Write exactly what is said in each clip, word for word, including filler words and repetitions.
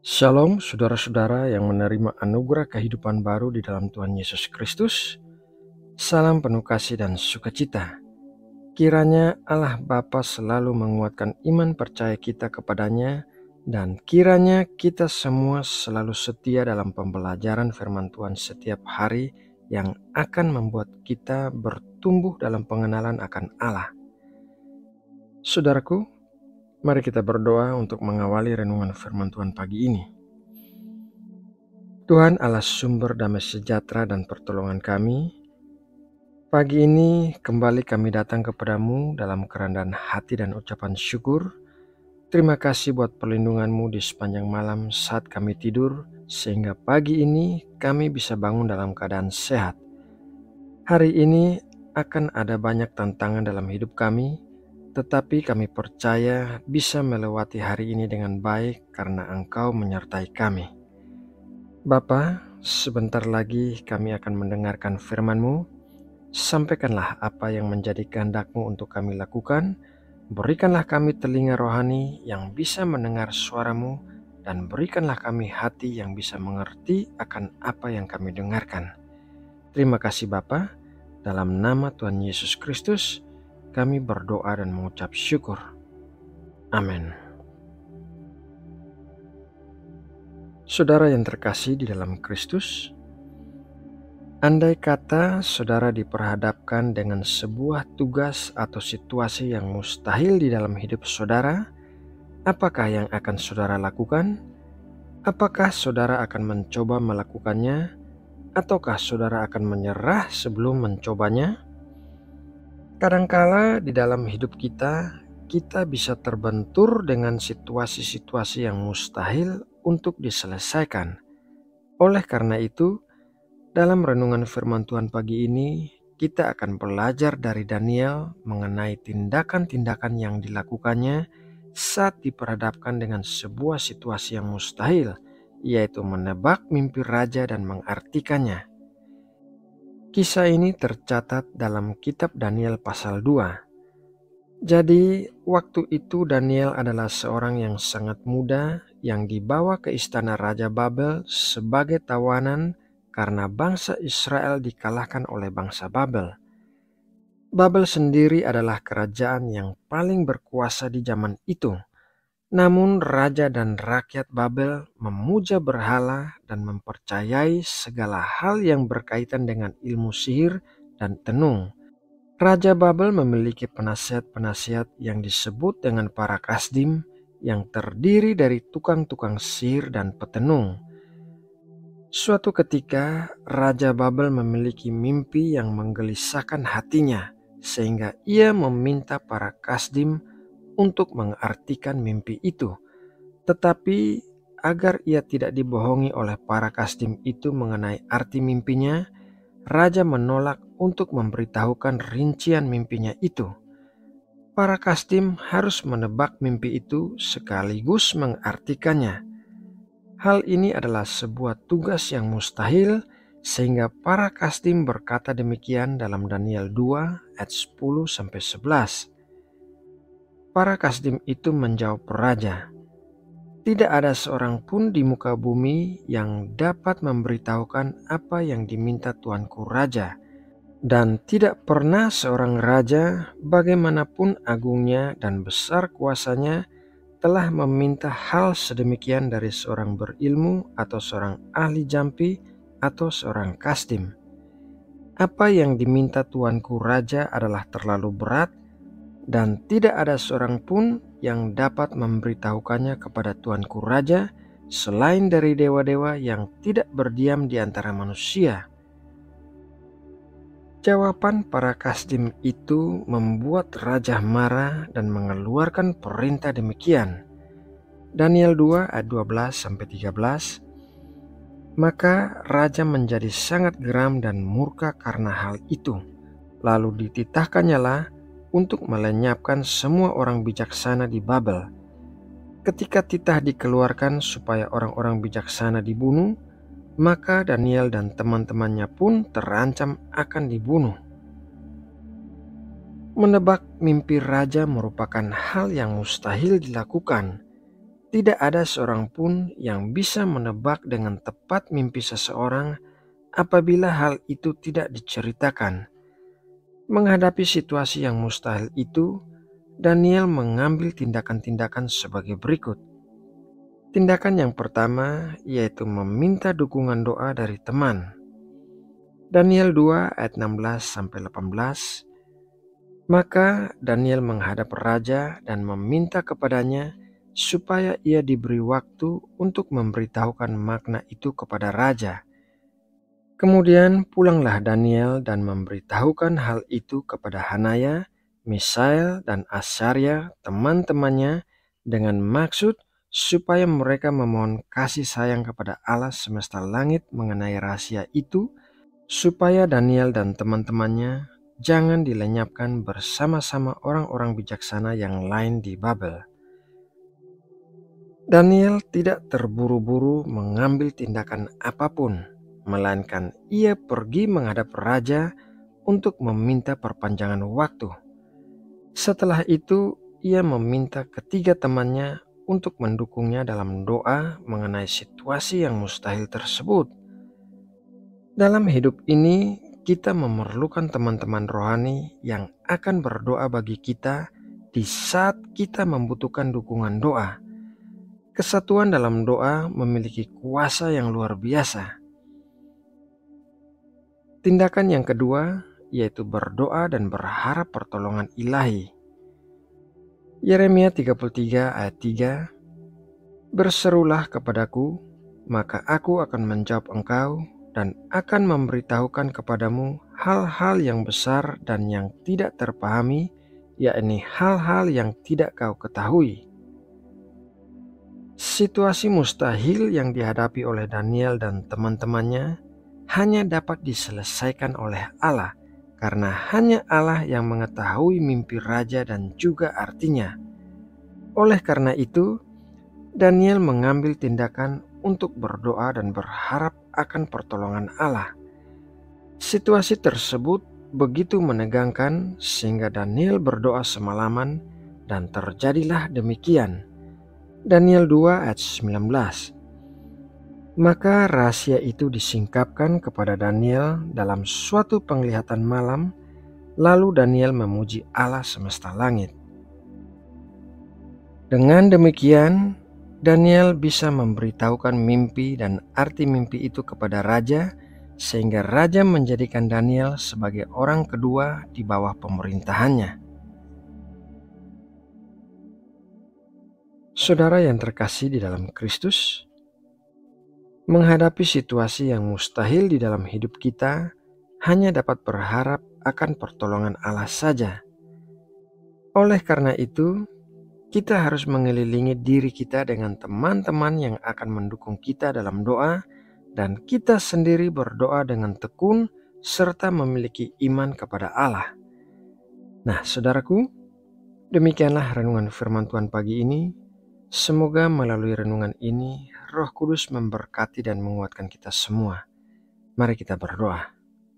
Shalom saudara-saudara yang menerima anugerah kehidupan baru di dalam Tuhan Yesus Kristus. Salam penuh kasih dan sukacita. Kiranya Allah Bapa selalu menguatkan iman percaya kita kepadanya, dan kiranya kita semua selalu setia dalam pembelajaran firman Tuhan setiap hari yang akan membuat kita bertumbuh dalam pengenalan akan Allah. Saudaraku, mari kita berdoa untuk mengawali renungan firman Tuhan pagi ini. Tuhan Allah sumber damai sejahtera dan pertolongan kami, pagi ini kembali kami datang kepadamu dalam kerendahan hati dan ucapan syukur. Terima kasih buat perlindungan-Mu di sepanjang malam saat kami tidur, sehingga pagi ini kami bisa bangun dalam keadaan sehat. Hari ini akan ada banyak tantangan dalam hidup kami, tetapi kami percaya bisa melewati hari ini dengan baik karena Engkau menyertai kami. Bapa, sebentar lagi kami akan mendengarkan firman-Mu. Sampaikanlah apa yang menjadi kehendak-Mu untuk kami lakukan. Berikanlah kami telinga rohani yang bisa mendengar suara-Mu, dan berikanlah kami hati yang bisa mengerti akan apa yang kami dengarkan. Terima kasih Bapa. Dalam nama Tuhan Yesus Kristus, kami berdoa dan mengucap syukur. Amin. Saudara yang terkasih di dalam Kristus, andai kata saudara diperhadapkan dengan sebuah tugas atau situasi yang mustahil di dalam hidup saudara, apakah yang akan saudara lakukan? Apakah saudara akan mencoba melakukannya, ataukah saudara akan menyerah sebelum mencobanya? Kadangkala di dalam hidup kita, kita bisa terbentur dengan situasi-situasi yang mustahil untuk diselesaikan. Oleh karena itu, dalam renungan firman Tuhan pagi ini, kita akan belajar dari Daniel mengenai tindakan-tindakan yang dilakukannya saat diperhadapkan dengan sebuah situasi yang mustahil, yaitu menebak mimpi raja dan mengartikannya. Kisah ini tercatat dalam kitab Daniel pasal dua. Jadi, waktu itu Daniel adalah seorang yang sangat muda yang dibawa ke istana Raja Babel sebagai tawanan karena bangsa Israel dikalahkan oleh bangsa Babel. Babel sendiri adalah kerajaan yang paling berkuasa di zaman itu. Namun raja dan rakyat Babel memuja berhala dan mempercayai segala hal yang berkaitan dengan ilmu sihir dan tenung. Raja Babel memiliki penasihat-penasihat yang disebut dengan para kasdim yang terdiri dari tukang-tukang sihir dan petenung. Suatu ketika, Raja Babel memiliki mimpi yang menggelisahkan hatinya, sehingga ia meminta para kasdim untuk mengartikan mimpi itu. Tetapi agar ia tidak dibohongi oleh para kasdim itu mengenai arti mimpinya, Raja menolak untuk memberitahukan rincian mimpinya itu. Para kasdim harus menebak mimpi itu sekaligus mengartikannya. Hal ini adalah sebuah tugas yang mustahil, sehingga para kasdim berkata demikian dalam Daniel dua ayat sepuluh sampai sebelas. Para kasdim itu menjawab raja, "Tidak ada seorang pun di muka bumi yang dapat memberitahukan apa yang diminta tuanku raja. Dan tidak pernah seorang raja, bagaimanapun agungnya dan besar kuasanya, telah meminta hal sedemikian dari seorang berilmu atau seorang ahli jampi atau seorang kasdim. Apa yang diminta tuanku raja adalah terlalu berat, dan tidak ada seorang pun yang dapat memberitahukannya kepada tuanku raja selain dari dewa-dewa yang tidak berdiam di antara manusia." Jawaban para kasdim itu membuat raja marah dan mengeluarkan perintah demikian. Daniel dua ayat dua belas sampai tiga belas. Maka raja menjadi sangat geram dan murka karena hal itu. Lalu dititahkannya lah untuk melenyapkan semua orang bijaksana di Babel. Ketika titah dikeluarkan supaya orang-orang bijaksana dibunuh, maka Daniel dan teman-temannya pun terancam akan dibunuh. Menebak mimpi raja merupakan hal yang mustahil dilakukan. Tidak ada seorang pun yang bisa menebak dengan tepat mimpi seseorang apabila hal itu tidak diceritakan. Menghadapi situasi yang mustahil itu, Daniel mengambil tindakan-tindakan sebagai berikut. Tindakan yang pertama yaitu meminta dukungan doa dari teman. Daniel dua ayat enam belas sampai delapan belas. Maka Daniel menghadap raja dan meminta kepadanya supaya ia diberi waktu untuk memberitahukan makna itu kepada raja. Kemudian pulanglah Daniel dan memberitahukan hal itu kepada Hanaya, Misael, dan Asarya, teman-temannya, dengan maksud supaya mereka memohon kasih sayang kepada Allah semesta langit mengenai rahasia itu, supaya Daniel dan teman-temannya jangan dilenyapkan bersama-sama orang-orang bijaksana yang lain di Babel. Daniel tidak terburu-buru mengambil tindakan apapun, melainkan ia pergi menghadap raja untuk meminta perpanjangan waktu. Setelah itu, ia meminta ketiga temannya untuk mendukungnya dalam doa mengenai situasi yang mustahil tersebut. Dalam hidup ini, kita memerlukan teman-teman rohani yang akan berdoa bagi kita di saat kita membutuhkan dukungan doa. Kesatuan dalam doa memiliki kuasa yang luar biasa. Tindakan yang kedua yaitu berdoa dan berharap pertolongan ilahi. Yeremia tiga puluh tiga ayat tiga, "Berserulah kepadaku, maka aku akan menjawab engkau dan akan memberitahukan kepadamu hal-hal yang besar dan yang tidak terpahami, yakni hal-hal yang tidak kau ketahui." Situasi mustahil yang dihadapi oleh Daniel dan teman-temannya hanya dapat diselesaikan oleh Allah, karena hanya Allah yang mengetahui mimpi raja dan juga artinya. Oleh karena itu, Daniel mengambil tindakan untuk berdoa dan berharap akan pertolongan Allah. Situasi tersebut begitu menegangkan sehingga Daniel berdoa semalaman dan terjadilah demikian. Daniel dua ayat sembilan belas. Maka rahasia itu disingkapkan kepada Daniel dalam suatu penglihatan malam, lalu Daniel memuji Allah semesta langit. Dengan demikian, Daniel bisa memberitahukan mimpi dan arti mimpi itu kepada raja, sehingga raja menjadikan Daniel sebagai orang kedua di bawah pemerintahannya. Saudara yang terkasih di dalam Kristus, menghadapi situasi yang mustahil di dalam hidup kita hanya dapat berharap akan pertolongan Allah saja. Oleh karena itu, kita harus mengelilingi diri kita dengan teman-teman yang akan mendukung kita dalam doa, dan kita sendiri berdoa dengan tekun serta memiliki iman kepada Allah. Nah, saudaraku, demikianlah renungan firman Tuhan pagi ini. Semoga melalui renungan ini Roh Kudus memberkati dan menguatkan kita semua. Mari kita berdoa.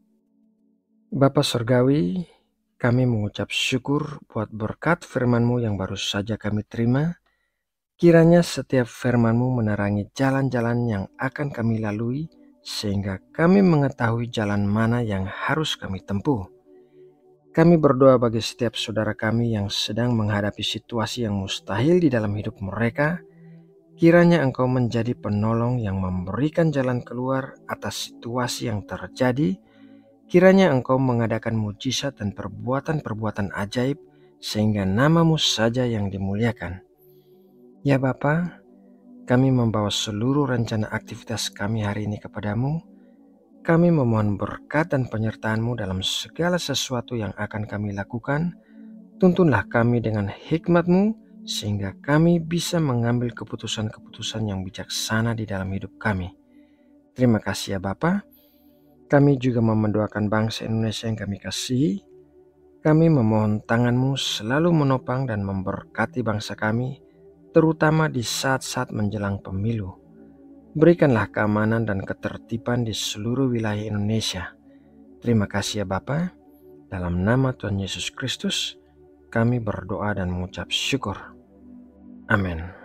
Bapa Surgawi, kami mengucap syukur buat berkat firman-Mu yang baru saja kami terima. Kiranya setiap firman-Mu menerangi jalan-jalan yang akan kami lalui, sehingga kami mengetahui jalan mana yang harus kami tempuh. Kami berdoa bagi setiap saudara kami yang sedang menghadapi situasi yang mustahil di dalam hidup mereka. Kiranya Engkau menjadi penolong yang memberikan jalan keluar atas situasi yang terjadi. Kiranya Engkau mengadakan mujizat dan perbuatan-perbuatan ajaib sehingga nama-Mu saja yang dimuliakan. Ya Bapa, kami membawa seluruh rencana aktivitas kami hari ini kepadamu. Kami memohon berkat dan penyertaan-Mu dalam segala sesuatu yang akan kami lakukan. Tuntunlah kami dengan hikmat-Mu, sehingga kami bisa mengambil keputusan-keputusan yang bijaksana di dalam hidup kami. Terima kasih ya Bapa. Kami juga mendoakan bangsa Indonesia yang kami kasihi. Kami memohon tangan-Mu selalu menopang dan memberkati bangsa kami, terutama di saat-saat menjelang pemilu. Berikanlah keamanan dan ketertiban di seluruh wilayah Indonesia. Terima kasih ya Bapa. Dalam nama Tuhan Yesus Kristus, kami berdoa dan mengucap syukur. Amin.